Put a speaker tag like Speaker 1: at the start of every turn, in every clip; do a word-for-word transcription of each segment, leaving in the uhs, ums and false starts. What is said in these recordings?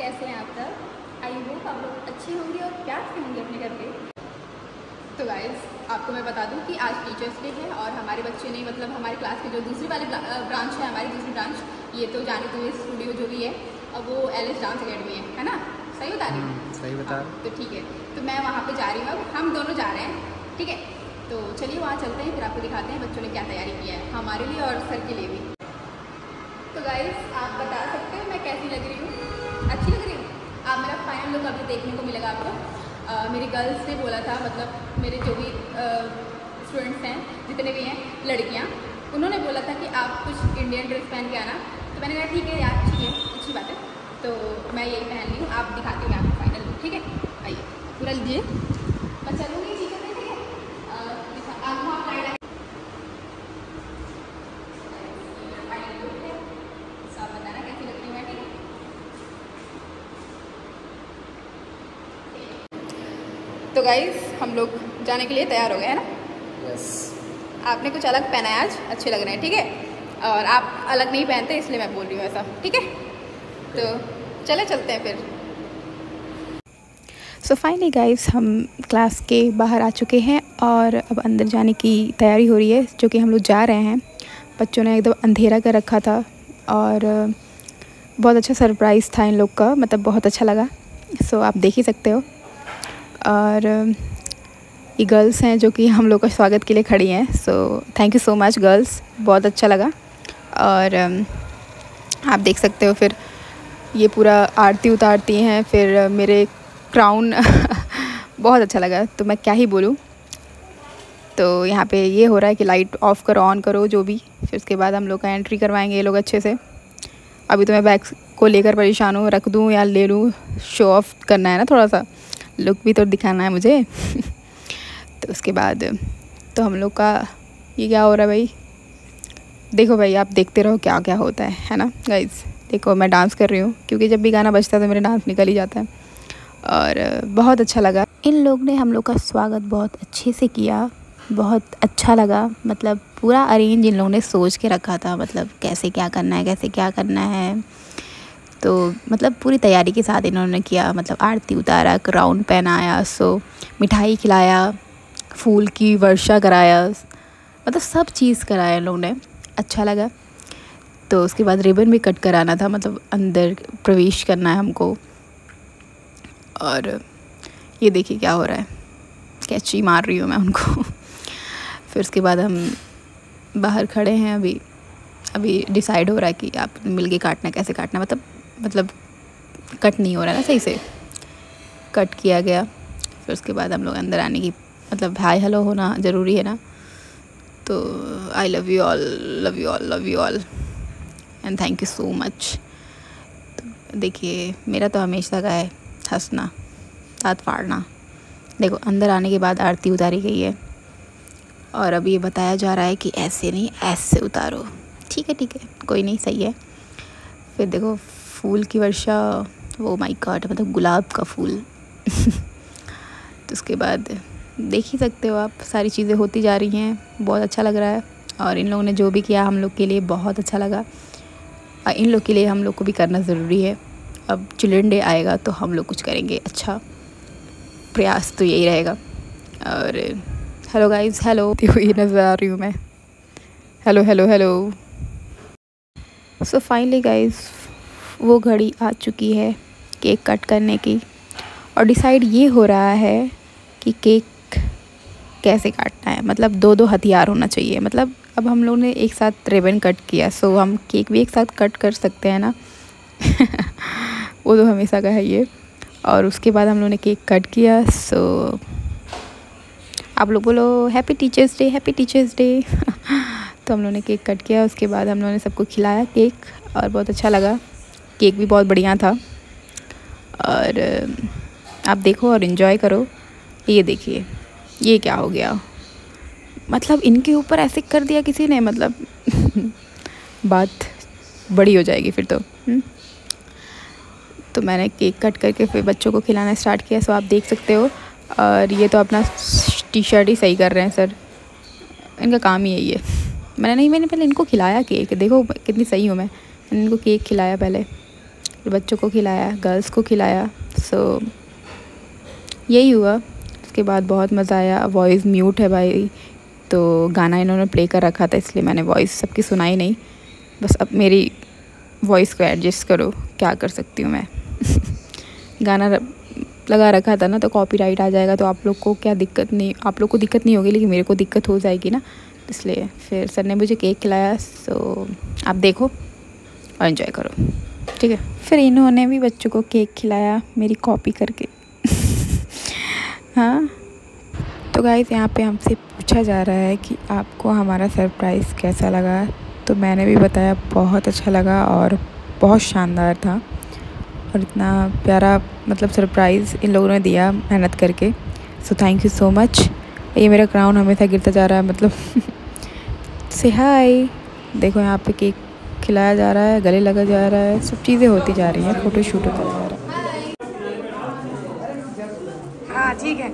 Speaker 1: कैसे हैं आप सब। आई होप आप लोग अच्छे होंगे और प्यार से होंगे अपने घर पे। तो गाइस आपको मैं बता दूं कि आज टीचर्स डे है और हमारे बच्चे ने मतलब हमारे क्लास के जो दूसरी वाली ब्रांच है, हमारी दूसरी ब्रांच, ये तो जाने तो ये स्टूडियो जो भी है, अब वो एल एस डांस अकेडमी है है ना, सही बता रही हूँ?
Speaker 2: सही बता
Speaker 1: हाँ, तो ठीक है, तो मैं वहाँ पे जा रही हूँ, अब हम दोनों जा रहे हैं, ठीक है। तो चलिए वहाँ चलते हैं, फिर आपको दिखाते हैं बच्चों ने क्या तैयारी की है हमारे लिए और सर के लिए भी। तो गाइस आप बता सकते हो मैं कैसी लग रही हूँ? अच्छी लग रही हूँ? आप मेरा फाइनल लुक अभी देखने को मिलेगा आपको। आ, मेरी गर्ल्स ने बोला था, मतलब मेरे जो भी स्टूडेंट्स हैं, जितने भी हैं लड़कियाँ, उन्होंने बोला था कि आप कुछ इंडियन ड्रेस पहन के आना। तो मैंने कहा ठीक है यार, ठीक है, अच्छी बात है। तो मैं यही पहन ली हूँ, आप दिखाती हूँ आपको फाइनल लुक, ठीक है। आइए पूरा लीजिए, मैं चलूँगी, ठीक है, ठीक है। आप वहाँ फाइनल लुक है, आप बताना कैसी लग रही हूँ मैं, ठीक है। तो गाइस हम लोग जाने के लिए तैयार हो गए हैं ना?
Speaker 2: यस।
Speaker 1: आपने कुछ अलग पहना है आज, अच्छे लग रहे हैं, ठीक है। और आप अलग नहीं पहनते इसलिए मैं बोल रही हूँ ऐसा, ठीक है। तो चले चलते हैं फिर।
Speaker 3: सो फाइनली गाइस हम क्लास के बाहर आ चुके हैं और अब अंदर जाने की तैयारी हो रही है, जो कि हम लोग जा रहे हैं। बच्चों ने एकदम अंधेरा कर रखा था और बहुत अच्छा सरप्राइज़ था इन लोग का, मतलब बहुत अच्छा लगा। सो आप देख ही सकते हो। और ये गर्ल्स हैं जो कि हम लोग का स्वागत के लिए खड़ी हैं। So thank you so much girls, बहुत अच्छा लगा। और आप देख सकते हो फिर ये पूरा आरती उतारती हैं, फिर मेरे क्राउन बहुत अच्छा लगा, तो मैं क्या ही बोलूँ। तो यहाँ पे ये हो रहा है कि लाइट ऑफ़ करो, ऑन करो, जो भी। फिर उसके बाद हम लोग का एंट्री करवाएंगे ये लोग अच्छे से। अभी तो मैं बैग को लेकर परेशान हूँ, रख दूँ या ले लूँ, शो ऑफ करना है ना, थोड़ा सा लुक भी तो दिखाना है मुझे। तो उसके बाद तो हम लोग का ये क्या हो रहा है भाई, देखो भाई, आप देखते रहो क्या क्या होता है है ना गाइज़। देखो मैं डांस कर रही हूँ, क्योंकि जब भी गाना बजता है तो मेरा डांस निकल ही जाता है। और बहुत अच्छा लगा, इन लोग ने हम लोग का स्वागत बहुत अच्छे से किया, बहुत अच्छा लगा। मतलब पूरा अरेंज इन लोगों ने सोच के रखा था, मतलब कैसे क्या करना है, कैसे क्या करना है। तो मतलब पूरी तैयारी के साथ इन्होंने किया, मतलब आरती उतारा, क्राउन पहनाया, सो मिठाई खिलाया, फूल की वर्षा कराया, मतलब सब चीज़ कराया इन लोगों ने, अच्छा लगा। तो उसके बाद रिबन भी कट कराना था, मतलब अंदर प्रवेश करना है हमको। और ये देखिए क्या हो रहा है, कैची मार रही हूँ मैं उनको। फिर उसके बाद हम बाहर खड़े हैं, अभी अभी डिसाइड हो रहा है कि आप मिलके काटना कैसे काटना, मतलब मतलब कट नहीं हो रहा है ना सही से, कट किया गया। फिर उसके बाद हम लोग अंदर आने की, मतलब हाय हेलो होना ज़रूरी है ना। तो I love you all, love you all, love you all and thank you so much. तो देखिए मेरा तो हमेशा का है हंसना, दाँत फाड़ना। देखो अंदर आने के बाद आरती उतारी गई है और अब ये बताया जा रहा है कि ऐसे नहीं, ऐसे उतारो। ठीक है ठीक है, कोई नहीं, सही है। फिर देखो फूल की वर्षा, वो माय गॉड, मतलब गुलाब का फूल। तो उसके बाद देख ही सकते हो आप, सारी चीज़ें होती जा रही हैं, बहुत अच्छा लग रहा है। और इन लोगों ने जो भी किया हम लोग के लिए बहुत अच्छा लगा। और इन लोग के लिए हम लोग को भी करना ज़रूरी है। अब चिल्ड्रन डे आएगा तो हम लोग कुछ करेंगे अच्छा, प्रयास तो यही रहेगा। और हेलो गाइस, हेलो, हुई नज़र आ रही हूँ मैं, hello hello hello. So finally guys वो घड़ी आ चुकी है केक कट करने की, और डिसाइड ये हो रहा है कि केक कैसे काटना है। मतलब दो दो हथियार होना चाहिए, मतलब अब हम लोग ने एक साथ रिबन कट किया, सो हम केक भी एक साथ कट कर सकते हैं ना। वो तो हमेशा का है ये। और उसके बाद हम लोगों ने केक कट किया, सो आप लोग बोलो happy teachers day, happy teachers day. तो हम लोगों ने केक कट किया, उसके बाद हम लोगों ने सबको खिलाया केक और बहुत अच्छा लगा। केक भी बहुत बढ़िया था। और आप देखो और इन्जॉय करो। ये देखिए ये क्या हो गया, मतलब इनके ऊपर ऐसे कर दिया किसी ने, मतलब बात बड़ी हो जाएगी फिर तो। हुँ? तो मैंने केक कट करके फिर बच्चों को खिलाना स्टार्ट किया, सो आप देख सकते हो। और ये तो अपना टी शर्ट ही सही कर रहे हैं सर, इनका काम ही यही है। मैंने नहीं मैंने पहले इनको खिलाया केक, देखो कितनी सही हूँ मैं। मैंने इनको केक खिलाया पहले, फिर बच्चों को खिलाया, गर्ल्स को खिलाया। सो यही हुआ। उसके बाद बहुत मज़ा आया। वॉइस म्यूट है भाई, तो गाना इन्होंने प्ले कर रखा था, इसलिए मैंने वॉइस सबकी सुनाई नहीं। बस अब मेरी वॉइस को एडजस्ट करो, क्या कर सकती हूँ मैं। गाना लगा रखा था ना, तो कॉपीराइट आ जाएगा, तो आप लोग को क्या दिक्कत नहीं, आप लोग को दिक्कत नहीं होगी, लेकिन मेरे को दिक्कत हो जाएगी ना, इसलिए। फिर सर ने मुझे केक खिलाया, सो आप देखो और एंजॉय करो, ठीक है। फिर इन्होंने भी बच्चों को केक खिलाया मेरी कॉपी करके। हाँ, तो गाइस यहाँ पे हमसे पूछा जा रहा है कि आपको हमारा सरप्राइज़ कैसा लगा। तो मैंने भी बताया बहुत अच्छा लगा और बहुत शानदार था, और इतना प्यारा मतलब सरप्राइज़ इन लोगों ने दिया मेहनत करके। So thank you so much. ये मेरा क्राउन हमेशा गिरता जा रहा है, मतलब से हाय। देखो यहाँ पे केक खिलाया जा रहा है, गले लगा जा रहा है, सब चीज़ें होती जा रही हैं, फ़ोटो शूट होता जा रहा है।
Speaker 1: हाँ ठीक है।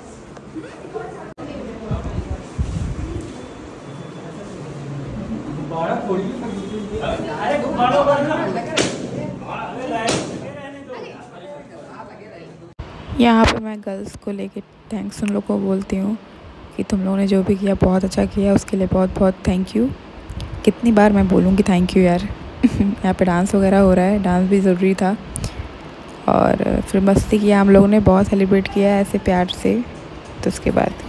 Speaker 3: यहाँ पे मैं गर्ल्स को लेके थैंक्स उन लोगों को बोलती हूँ कि तुम लोगों ने जो भी किया बहुत अच्छा किया, उसके लिए बहुत बहुत थैंक यू। कितनी बार मैं बोलूँगी थैंक यू यार। यहाँ पे डांस वगैरह हो रहा है, डांस भी ज़रूरी था, और फिर मस्ती किया हम लोगों ने, बहुत सेलिब्रेट किया ऐसे प्यार से। तो उसके बाद